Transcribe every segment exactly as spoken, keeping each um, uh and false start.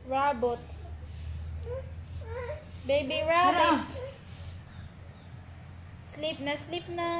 Rabbit. Baby rabbit. Sleep na, sleep na.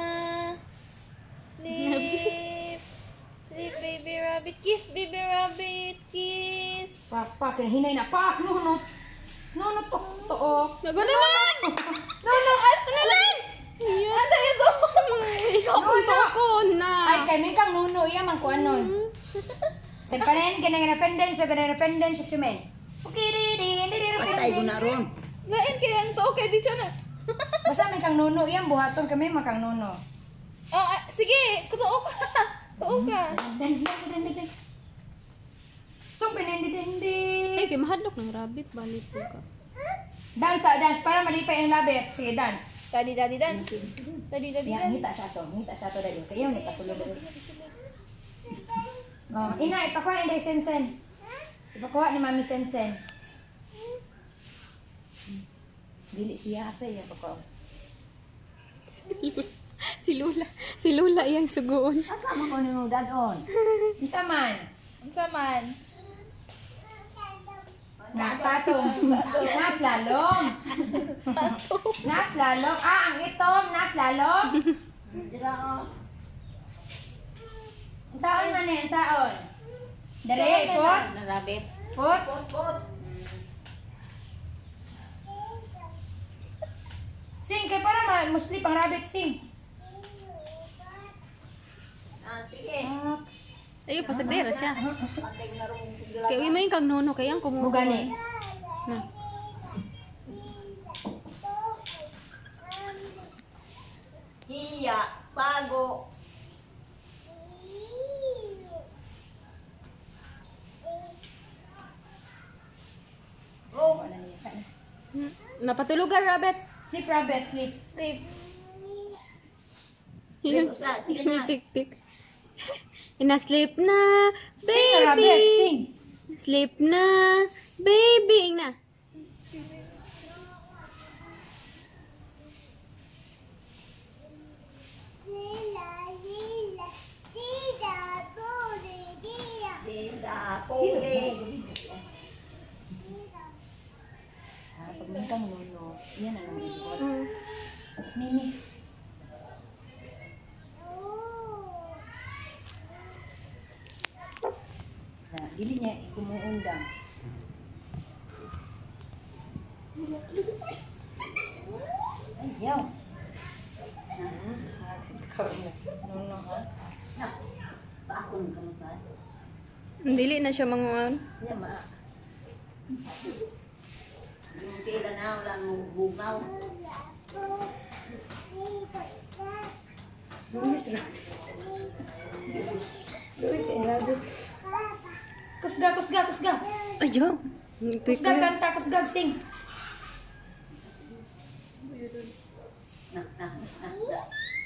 Sleep. Sleep, baby rabbit. Kiss, baby rabbit. Kiss. Pak, pak. Hinay na. Pak, nunot. Nunot to. Took. Nagunalan! Nunot. Nagunalan! Iya. Ada iso. Ikaw kung toko na. Ay, kami kang nuno. Iya, man ko anon. Sa kanin, ganang rependen. Sa ganang rependen. Sa simen. Okay, rin, rin, rin, Patay ko na ron. Lain kaya ang to. Okay, di siya na. Basta may kang nuno. Yan, buhaton kami, makang nuno. Oh, ah, sige. Kutuo ka. Tuo ka. Dan, dan, dan, dan, dan. So, pinindi-dindi. Ay, kaya mahadlok ng rabbit. Balik po ka. Dance, ah, dance. Para malipay ang labit. Sige, dance. Daddy, daddy, dan. Daddy, daddy, Yan, dan. ngita siya to. Ngita siya to dali. Kaya may pasulod dali. Oh, ina, ipakuha inday Sensen. Ipakuha ni Mami Sensen. Dili siya asa iya pakuha. Si Lula. Si Lula iyang sugoon. Asa mo ko nung danon? Isa man. Ang saman. Napatong. Naslalom. Naslalom. Ah, ang itom. Naslalom. Dira ko. Saon man yan, saon. Dere, Saon man pot. Na rabbit. Pot. Pot, pot. Sing, kay para ma- musli pang rabbit, sing. Ah, sige. Ah, Ayun, pasagdera siya. Patay na ron sigla. Kaya uwi mo yung kang nono. Kaya ang kumuha. Bugani. Na. Hiya, pago. Oh, ano niya. Napatulugan, rabbit. Sleep, rabbit, sleep. Sleep. Sige na, sige na. Pik-pik. Ina-sleep na, Sing, rabbit, baby. sing. Sleep na, baby. Na. Dida, puli. Ah, pag may kang nuno, yan ang mga ikot. Mm. Mimi. Na, dili niya ikumuundang. Ay, yaw. Nuno, ha? Na, paakon ka mo ba? Dili na siya manguan. Yan, ma. Yung tila na, wala mong bugaw. Lumis ra. Luwit kay rabbit. Kusga, kusga, kusga. Ayaw. Ito Kusga, kanta, kusga, sing. Na, na, na, na.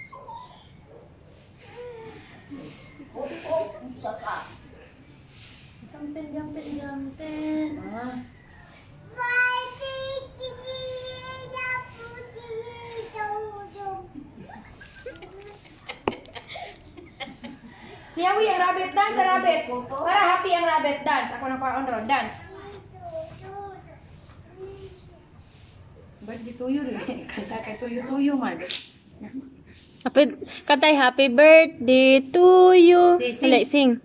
Oh, oh, isa pa. Jumpin, jumpin, jumpin. Ah. Siyawi ang rabbit dance, sa rabbit. Para happy ang rabbit dance. Ako na pa on road dance. Birthday tuyo rin. Kanta kay tuyo-tuyo man. Happy, katay happy birthday to you. Say, sing. Dali, sing.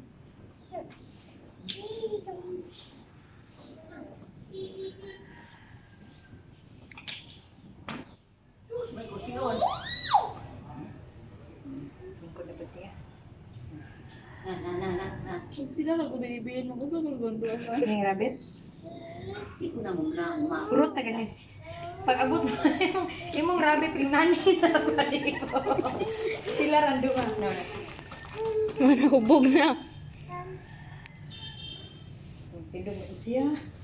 May kusyon. Lingkod na ba siya? Na, na, na, na, na. Sila lang kung naibiyan mo gusto kung gondo ka. Yung rabbit? Hindi ko na muna ma. Kurot na ganit. Pag abot mo yung, yung rabbit, yung nanay na balik ko. Sila rando ka. No, no. Mana hubog na. Pindong mo siya.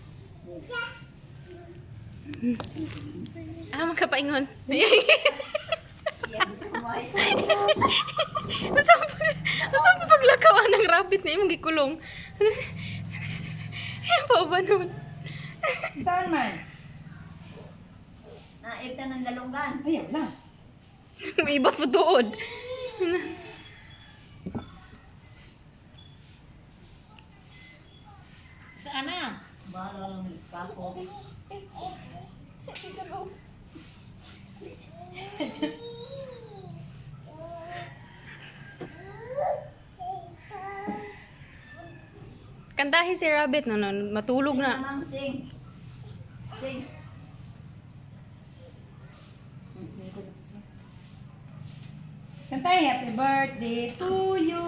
Ah, magkapaingon. Yan, kumay. Masang masang paglakawan ng rabbit na imong gikulong. Yan pa ba nun? Saan man? Naita ng dalunggan. Ayaw lang. May iba po tuod. Saan na? Bahala lang ng kapo. Kantahin si Rabbit no, no matulog na. Ma'am, sing. Sing. Kantay, happy birthday to you.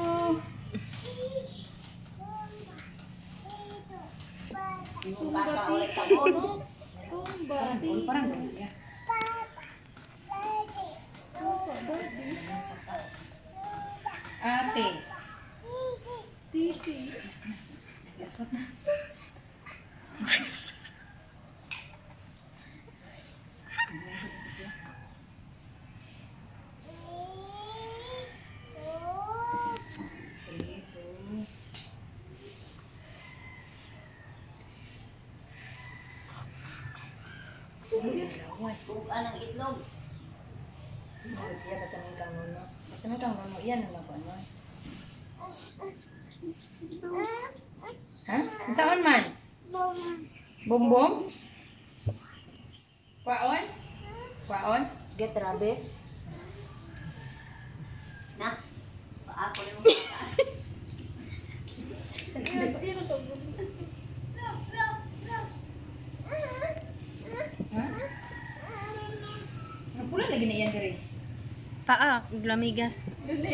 Yung bata ulit ako. Parang cool, parang cool siya. Ate. Titi. Guess what na? Kung anong itlog. Mawad siya, basta may kang nuno. Basta may kang nuno, yan naman ko ano. Ha? Saan man? Bumbong? Kwaon? Kwaon? Get rabbit? Na. Paako na yung bata. Ha? Ano pula lagi na yan diri? Paa, lamigas.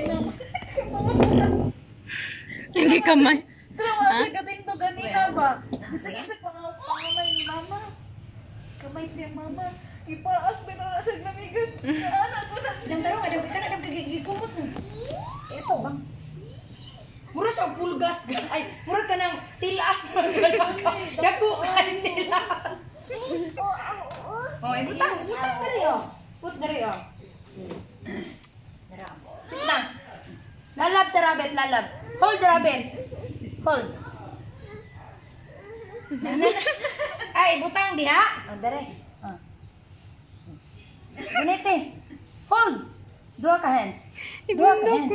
Lagi kamay. Tara mo siya katindo kanina ba? Sige siya pang pangamay ni mama. Kamay siya mama. Ipaas ba na siya namigas? Anak ko na. Yang tarong ada ka na gigikumot mo. Ito bang. Mura siya pulgas gan. Ay, mura ka nang tilas. Dako ka tilas. Oh, ay butang, butang dari oh. Put dari oh. Dara. Sit down. Lalab sa rabbit, lalab. Hold the rabbit. Hold. Ay, butang diha. Oh, dari. Oh. Ganito. Hold. Dua ka hands. Dua ka hands.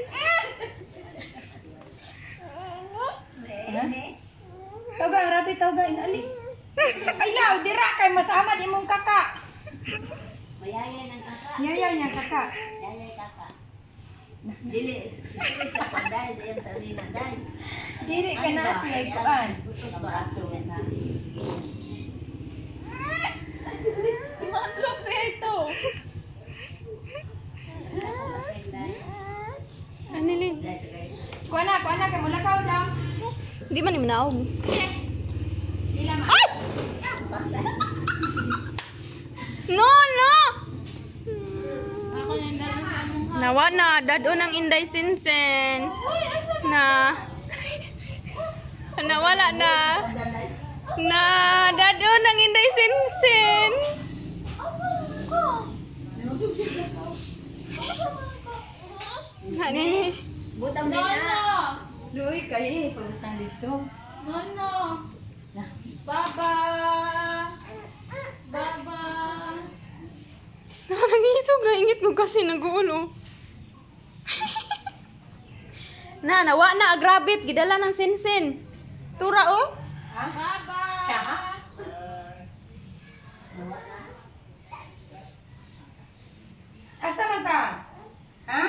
Ha? Tawga ang rabbit, tawga inali. Ayaw, dira kay masama di mong kaka. Mayayay ng kaka. Yayay niya kaka. Yayay kaka. Dili. Dili siya panday. Diyan sa nina day. Dili ka na siya ikuan. Kabraso na. Imanlok na ito. Anilin. Kuha na, kuha na kay mulakaw daw. Di man ni manaog. Dila ma. Ay! No, no! Ako yung dalang sa mong Nawa na, dado ng Inday Sinsen. Na. Nawala na. Na, dado ng Inday Sinsen. Hani. Butang din na. Luy, kaya yun ipagutang dito. Nono. Baba. Baba. Nangisog na ingit ko kasi nag-uulo. Na, nawa na, agrabit. Gidala ng Sinsen. Tura, oh. Ha? Baba. Siya ha? Asa man ta? Ha?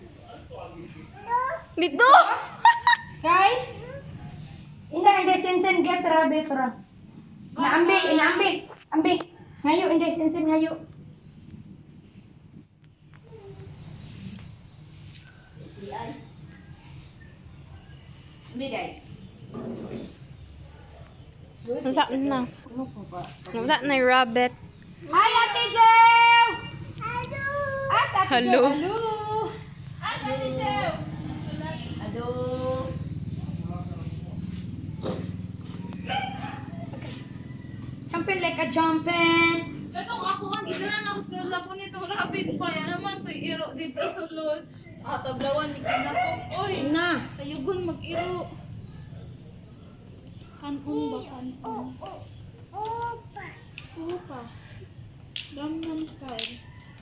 Dito! Kay? Inda, inda, sensen, get rabbit, ra. Naambi, inaambi. Ambi. Ngayo, inda, sensen, ngayo. Ambi, day. Wala na. Wala na yung rabbit. Hi, Ate Joe! Hello! As, Ate Hello. Joe, hello! Ano ni Joe? Hello! Jumping like a jumping! Ganong ako ang ginalan ako sa lula ko nito. Rabbit pa yan naman. May iro dito sa lul. Katablawan ni kinako. Oy! Na! Kayugon mag-iro. Kanon ba? Kanon. Opa. Opa. Gangnam style.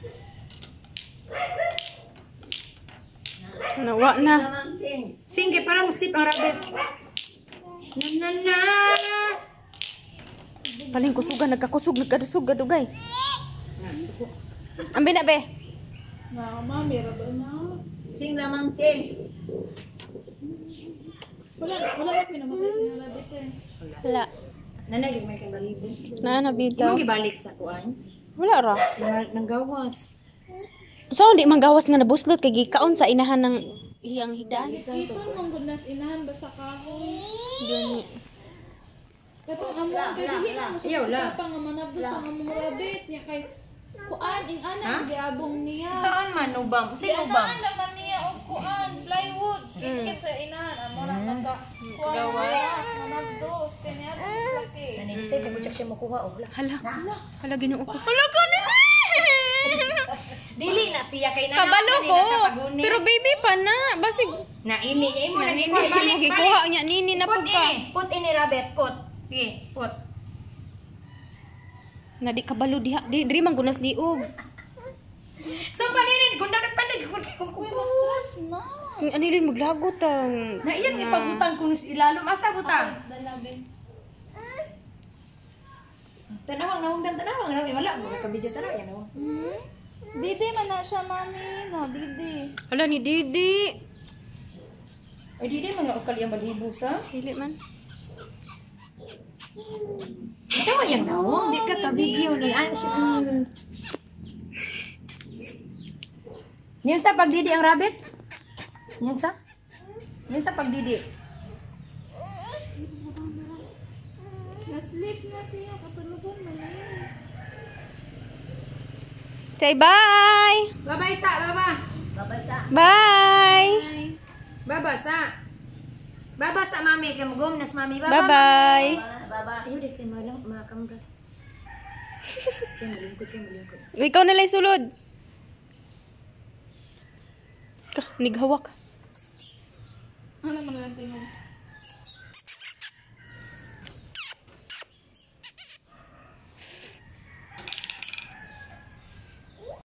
Nawa na. Sing. Sing, kaya parang sleep ang rabbit. Na na na! Paling kusugan, nagkakusog, nagkadusog, gadugay. Na, suko. Ambil na, be. Na, mami, raba na. Sing lamang sing. Wala, wala ba pinamatay sa rabbit eh. Wala. Nanay, may kang balibo. Na, nabitaw. Imong gibalik sa kuan. Wala ra. Mga nanggawas. So, di manggawas nga nabuslot, kay gikaon sa inahan ng iyang hidaan. Iton mong goodness inahan basta kahoy. Gani. Katong amon kay dili na mo sa Iyaw, la. pang manabdo sa mga rabbit niya kay kuan ing ana giabong niya. Saan man ubam? Sa Di ubam. anaan naman niya og kuan plywood kikit sa inahan amo na nagka kuan na manabdos kay niya mas laki. Nanisay na gutyak siya makuha og la. Hala. Hala, ginuo ko. Hala, gani. Dili na siya kay na. Kabalo ko. Pero baby pa na. Basig. na ini niya imo na Nini, gikuha balik. mo gikuha niya. Nini na Put po ka. ini, put ini rabbit, put. Sige, put. Na di kabalo diha. Di, diri man gunas liog. So paninin kung dapat pandig kung kung Uy, kung mas stress na. Ano rin maglagot ang. na iyang ipagutang kung ilalom asa butang. Dalabin. Tanawang nawang tanawang nawang wala mo kabidya tanaw yan oh. Hmm? Didi man na siya, mami. No, didi. Hala ni Didi. Ay di di mga ukal yang balibo sa. Dili man. Tawa yang nawang di ka ka-video ni an siya. Niyan sa pagdidi ang rabbit? Niyan sa? Niyan sa pagdidi. Na-sleep na siya. Katulugan mo na yan. Say bye. Bye-bye sa, baba. Babasa. Bye. Baba sa. Baba sa mami kay magom nas mami baba. Bye-bye. Baba. Ayo dek kay malang makamras. Siya malingkod, siya malingkod. Ikaw na lang sulod. Ka, nighawak. Ano man lang tingnan?